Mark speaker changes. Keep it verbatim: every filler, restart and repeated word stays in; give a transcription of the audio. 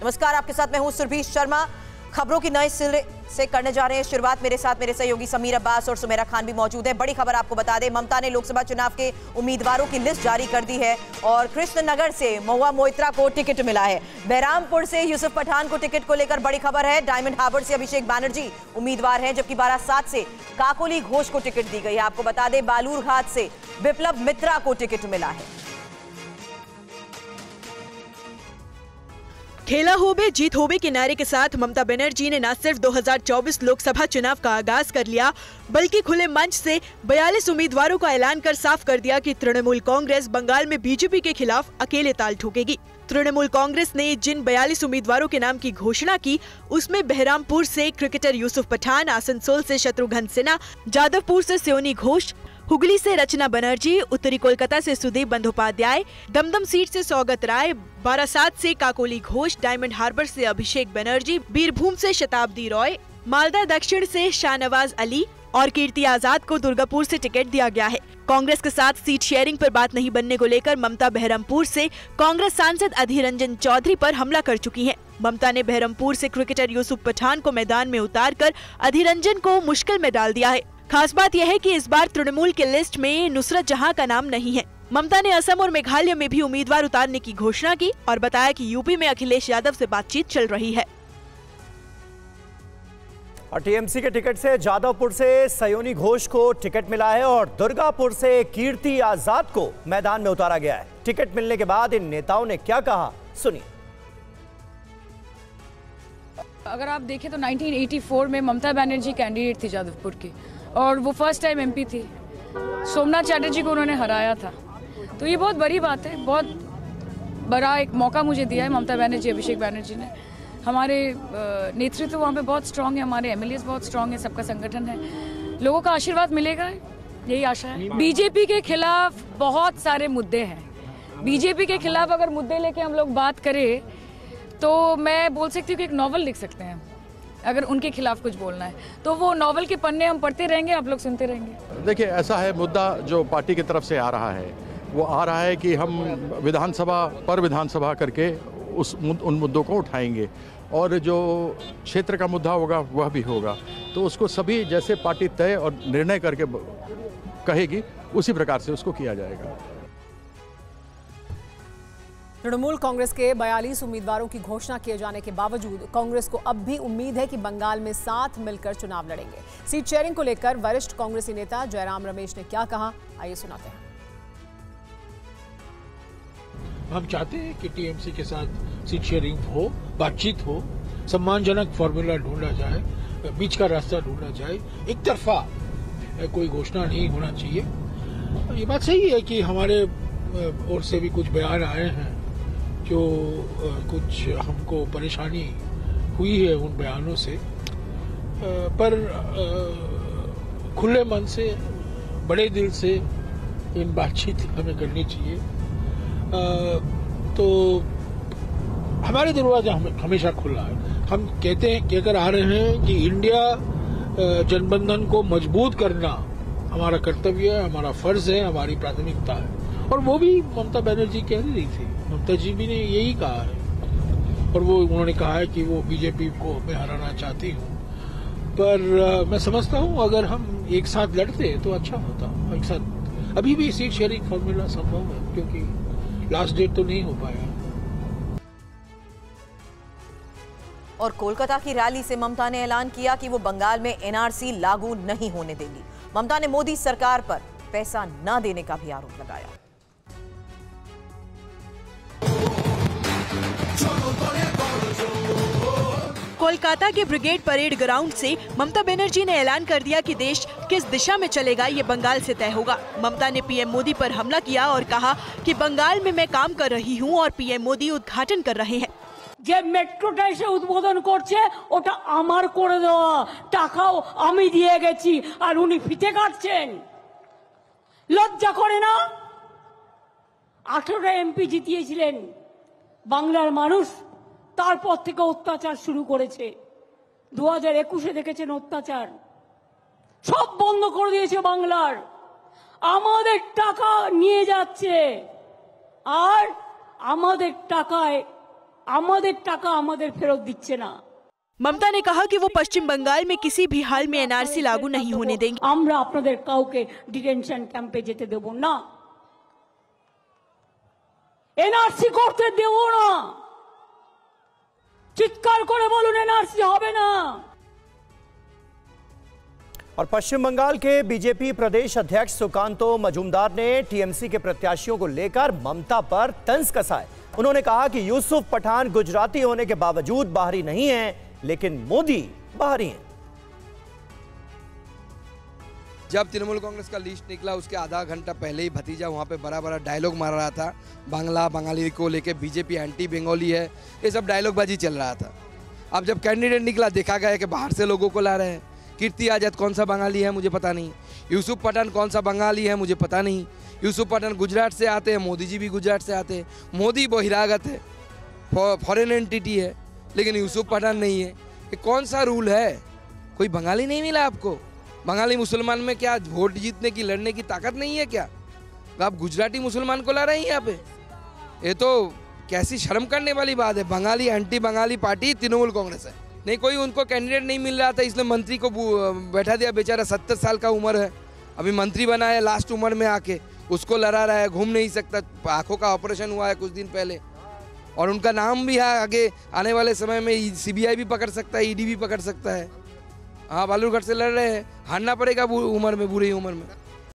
Speaker 1: नमस्कार, आपके साथ मैं हूं सुरभि शर्मा। खबरों की नए सिरे से करने जा रहे हैं शुरुआत। मेरे साथ मेरे सहयोगी समीर अब्बास और सुमेरा खान भी मौजूद है। बड़ी खबर आपको बता दें, ममता ने लोकसभा चुनाव के उम्मीदवारों की लिस्ट जारी कर दी है और कृष्णनगर से महुआ मोइत्रा को टिकट मिला है। बहरामपुर से यूसुफ पठान को टिकट को लेकर बड़ी खबर है। डायमंड हार्बर से अभिषेक बैनर्जी उम्मीदवार हैं, जबकि बारासात से काकोली घोष को टिकट दी गई है। आपको बता दें, बालूरघाट से विप्लव मित्रा को टिकट मिला है।
Speaker 2: खेला होबे जीत होबे के नारे के साथ ममता बनर्जी ने न सिर्फ दो हज़ार चौबीस लोकसभा चुनाव का आगाज कर लिया, बल्कि खुले मंच से बयालीस उम्मीदवारों का ऐलान कर साफ कर दिया कि तृणमूल कांग्रेस बंगाल में बीजेपी के खिलाफ अकेले ताल ठोकेगी। तृणमूल कांग्रेस ने जिन बयालीस उम्मीदवारों के नाम की घोषणा की, उसमें बहरामपुर से क्रिकेटर यूसुफ पठान, आसनसोल से शत्रुघ्न सिन्हा, जादवपुर से सियोनी घोष, हुगली से रचना बनर्जी, उत्तरी कोलकाता से सुदीप बंदोपाध्याय, दमदम सीट से सौगत राय, बारासात से काकोली घोष, डायमंड हार्बर से अभिषेक बनर्जी, बीरभूम से शताब्दी रॉय, मालदा दक्षिण से शाहनवाज अली और कीर्ति आजाद को दुर्गापुर से टिकट दिया गया है। कांग्रेस के साथ सीट शेयरिंग पर बात नहीं बनने को लेकर ममता बहरमपुर से कांग्रेस सांसद अधीर रंजन चौधरी पर हमला कर चुकी हैं। ममता ने बहरमपुर से क्रिकेटर यूसुफ पठान को मैदान में उतारकर अधीर रंजन को मुश्किल में डाल दिया है। खास बात यह है कि इस बार तृणमूल के लिस्ट में नुसरत जहां का नाम नहीं है। ममता ने असम और मेघालय में भी उम्मीदवार उतारने की घोषणा की और बताया कि यूपी में अखिलेश यादव से बातचीत चल रही है।
Speaker 3: और टीएमसी के टिकट से जादवपुर से सयोनी घोष को टिकट मिला है और दुर्गापुर से कीर्ति आजाद को मैदान में उतारा गया है। टिकट मिलने के बाद इन नेताओं ने क्या कहा, सुनिए।
Speaker 4: अगर आप देखें तो उन्नीस सौ चौरासी में ममता बनर्जी कैंडिडेट थी जादवपुर की और वो फर्स्ट टाइम एमपी थी। सोमनाथ चैटर्जी को उन्होंने हराया था, तो ये बहुत बड़ी बात है। बहुत बड़ा एक मौका मुझे दिया है ममता बनर्जी, अभिषेक बनर्जी ने। हमारे नेतृत्व वहाँ पे बहुत स्ट्रांग है, हमारे एमएलएस बहुत स्ट्रांग है, सबका संगठन है। लोगों का आशीर्वाद मिलेगा, यही आशा है। बीजेपी के खिलाफ बहुत सारे मुद्दे हैं। बीजेपी के खिलाफ अगर मुद्दे लेके हम लोग बात करें तो मैं बोल सकती हूँ कि एक नॉवल लिख सकते हैं। अगर उनके खिलाफ कुछ बोलना है तो वो नॉवल के पन्ने हम पढ़ते रहेंगे, आप लोग सुनते रहेंगे।
Speaker 5: देखिए, ऐसा है, मुद्दा जो पार्टी की तरफ से आ रहा है वो आ रहा है कि हम विधानसभा पर विधानसभा करके उस उन मुद्दों को उठाएंगे और जो क्षेत्र का मुद्दा होगा वह भी होगा। तो उसको सभी जैसे पार्टी तय और निर्णय करके कहेगी उसी प्रकार से उसको किया जाएगा।
Speaker 6: तृणमूल कांग्रेस के बयालीस उम्मीदवारों की घोषणा किए जाने के बावजूद कांग्रेस को अब भी उम्मीद है कि बंगाल में साथ मिलकर चुनाव लड़ेंगे। सीट शेयरिंग को लेकर वरिष्ठ कांग्रेसी नेता जयराम रमेश ने क्या कहा, आइए सुनाते हैं।
Speaker 7: हम चाहते हैं कि टीएमसी के साथ सीट शेयरिंग हो, बातचीत हो, सम्मानजनक फॉर्मूला ढूंढा जाए, बीच का रास्ता ढूंढा जाए। एक तरफा कोई घोषणा नहीं होना चाहिए। ये बात सही है कि हमारे ओर से भी कुछ बयान आए हैं जो कुछ हमको परेशानी हुई है उन बयानों से, पर खुले मन से, बड़े दिल से इन बातचीत हमें करनी चाहिए। तो हमारे दरवाजा हमेशा खुला है। हम कहते हैं, कहकर आ रहे हैं कि इंडिया जनबंधन को मजबूत करना हमारा कर्तव्य है, हमारा फर्ज है, हमारी प्राथमिकता है। और वो भी ममता बनर्जी कह रही थी, ममता जी भी ने यही कहा है। और वो उन्होंने कहा है कि वो बीजेपी को मैं हराना चाहती हूँ। पर आ, मैं समझता हूँ अगर हम एक साथ लड़ते तो अच्छा होता। एक साथ अभी भी सीट शेयरिंग फॉर्मूला संभव है, क्योंकि लास्ट डेट तो नहीं हो पाया।
Speaker 1: और कोलकाता की रैली से ममता ने ऐलान किया कि वो बंगाल में एनआरसी लागू नहीं होने देंगी। ममता ने मोदी सरकार पर पैसा न देने का भी आरोप लगाया।
Speaker 2: कोलकाता के ब्रिगेड परेड ग्राउंड से ममता बनर्जी ने ऐलान कर दिया कि देश किस दिशा में चलेगा ये बंगाल से तय होगा। ममता ने पीएम मोदी पर हमला किया और कहा कि बंगाल में मैं काम कर रही हूँ और पीएम मोदी उद्घाटन कर रहे हैं।
Speaker 8: যে মেট্রোটা এসে উদ্বোধন করছে ওটা আমার করে দেওয়া, টাকাও আমি দিয়ে গেছি আর উনি ফিতে কাটছেন। লজ্জা করে না? আঠারোটা এমপি জিতিয়েছিলেন বাংলার মানুষ, তারপর থেকে অত্যাচার শুরু করেছে। দু হাজার একুশে দেখেছেন অত্যাচার সব বন্ধ করে দিয়েছে বাংলার। আমাদের টাকা নিয়ে যাচ্ছে আর আমাদের টাকায় আমাদের টাকা আমাদের ফেরত দিচ্ছে না।
Speaker 2: ममता ने कहा कि वो पश्चिम बंगाल में किसी भी हाल में एनआरसी लागू नहीं होने देंगी।
Speaker 8: আমরা আপনাদের কাউকে ডিটেনশন ক্যাম্পে যেতে দেব না, এনআরসি করতে দেব না। চিৎকার করে বলুন এনআরসি হবে না।
Speaker 3: और पश्चिम बंगाल के बीजेपी प्रदेश अध्यक्ष सुकांतो मजूमदार ने टीएमसी के प्रत्याशियों को लेकर ममता पर तंज कसा है। उन्होंने कहा कि यूसुफ पठान गुजराती होने के बावजूद बाहरी नहीं हैं, लेकिन मोदी बाहरी हैं।
Speaker 9: जब तृणमूल कांग्रेस का लिस्ट निकला उसके आधा घंटा पहले ही भतीजा वहाँ पे बड़ा बड़ा डायलॉग मार रहा था, बांग्ला बंगाली को लेके बीजेपी एंटी बंगाली है, ये सब डायलॉग बाजी चल रहा था। अब जब कैंडिडेट निकला देखा गया कि बाहर से लोगों को ला रहे हैं। कीर्ति आजाद कौन सा बंगाली है मुझे पता नहीं, यूसुफ पठान कौन सा बंगाली है मुझे पता नहीं। यूसुफ पठान गुजरात से आते हैं, मोदी जी भी गुजरात से आते हैं। मोदी बहिरागत है, फॉरेन एंटिटी है, लेकिन यूसुफ पठान नहीं है। ये कौन सा रूल है? कोई बंगाली नहीं मिला आपको? बंगाली मुसलमान में क्या वोट जीतने की लड़ने की ताकत नहीं है क्या? आप गुजराती मुसलमान को ला रहे हैं यहाँ पे? ये तो कैसी शर्म करने वाली बात है। बंगाली एंटी बंगाली पार्टी तृणमूल कांग्रेस है। नहीं कोई उनको कैंडिडेट नहीं मिल रहा था, इसलिए मंत्री को बैठा दिया। बेचारा सत्तर साल का उम्र है, अभी मंत्री बना है लास्ट उम्र में आके, उसको लड़ा रहा है, घूम नहीं सकता। आंखों का ऑपरेशन हुआ है कुछ दिन पहले, और उनका नाम भी है आगे आने वाले समय में सीबीआई भी पकड़ सकता है, ईडी भी पकड़ सकता है। हाँ बालूरघाट से लड़ रहे हैं, हारना पड़ेगा उम्र में, बुरी उम्र में।